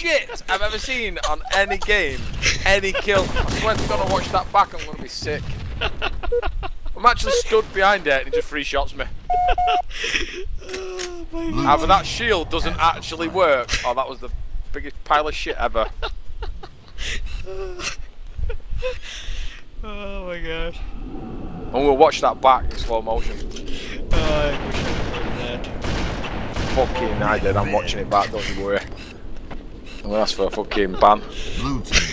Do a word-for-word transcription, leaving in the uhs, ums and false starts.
shit I've ever seen on any game, any kill. I swear to God, I watch that back, I'm gonna be sick. I'm actually stood behind it and he just free shots me. Oh my God. Either that shield doesn't actually work, or that was the biggest pile of shit ever. Oh my God. And we'll watch that back in slow motion. Oh, I wish I could do that. Fucking I did, I'm watching it back, don't you worry. I'm gonna ask for a fucking ban. Blue team